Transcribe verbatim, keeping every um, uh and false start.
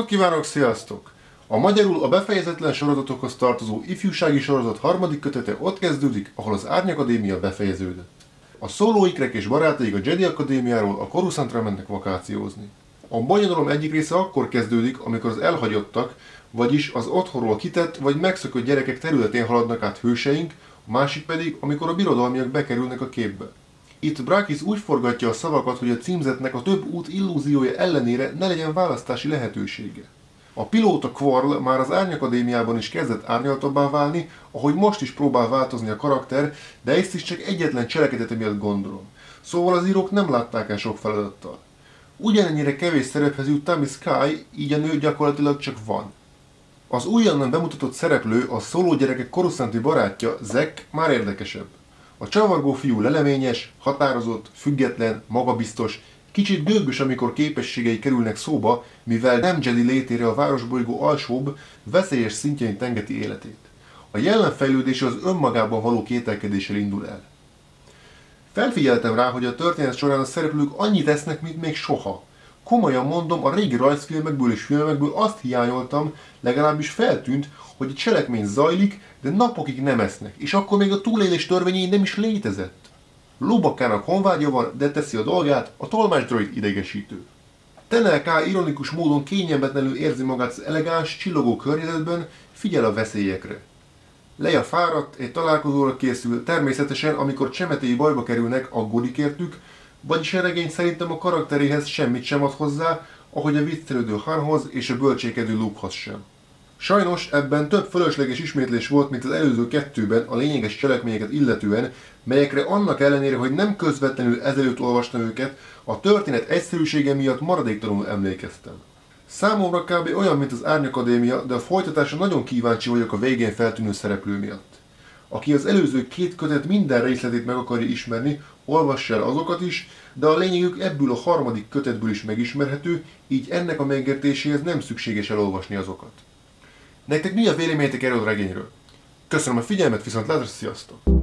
kívánok, sziasztok! A magyarul a befejezetlen sorozatokhoz tartozó ifjúsági sorozat harmadik kötete ott kezdődik, ahol az Árnyakadémia befejeződött. A szólóikrek és barátaik a Jedi Akadémiáról a Coruscantra mennek vakációzni. A bonyodalom egyik része akkor kezdődik, amikor az elhagyottak, vagyis az otthonról kitett vagy megszökött gyerekek területén haladnak át hőseink, a másik pedig, amikor a birodalmiak bekerülnek a képbe. Itt Brakis úgy forgatja a szavakat, hogy a címzetnek a több út illúziója ellenére ne legyen választási lehetősége. A pilóta Quarl már az Árnyakadémiában is kezdett árnyaltabbá válni, ahogy most is próbál változni a karakter, de ezt is csak egyetlen cselekedete miatt gondolom. Szóval az írók nem látták el sok feladattal. Ugyanennyire kevés szerephez jut Tammy Sky, így a nő gyakorlatilag csak van. Az újonnan bemutatott szereplő, a szóló gyerekek Coruscanti barátja, Zek már érdekesebb. A csavargó fiú leleményes, határozott, független, magabiztos, kicsit gőgös, amikor képességei kerülnek szóba, mivel nem Jedi létére a városbolygó alsóbb, veszélyes szintjein tengeti életét. A jelenfejlődése az önmagában való kételkedéssel indul el. Felfigyeltem rá, hogy a történet során a szereplők annyit esznek, mint még soha. Komolyan mondom, a régi rajzfilmekből és filmekből azt hiányoltam, legalábbis feltűnt, hogy a cselekmény zajlik, de napokig nem esznek, és akkor még a túlélés törvényei nem is létezett. Lóbakkának honvágya van, de teszi a dolgát, a tolmácsdroid idegesítő. Tenel K. ironikus módon kényelmetlenül érzi magát az elegáns, csillogó környezetben, figyel a veszélyekre. Leia fáradt, egy találkozóra készül, természetesen, amikor csemetéi bajba kerülnek, aggódik értük, vagyis a regény szerintem a karakteréhez semmit sem ad hozzá, ahogy a viccelődő Hanhoz és a bölcsékedő Lukehoz sem. Sajnos ebben több fölösleges ismétlés volt, mint az előző kettőben a lényeges cselekményeket illetően, melyekre annak ellenére, hogy nem közvetlenül ezelőtt olvastam őket, a történet egyszerűsége miatt maradéktalanul emlékeztem. Számomra kb. Olyan, mint az Árnyakadémia, de a folytatásra nagyon kíváncsi vagyok a végén feltűnő szereplő miatt. Aki az előző két kötet minden részletét meg akarja ismerni, olvassa el azokat is, de a lényegük ebből a harmadik kötetből is megismerhető, így ennek a megértéséhez nem szükséges elolvasni azokat. Nektek mi a véleményetek erről a regényről? Köszönöm a figyelmet, viszontlátásra, sziasztok!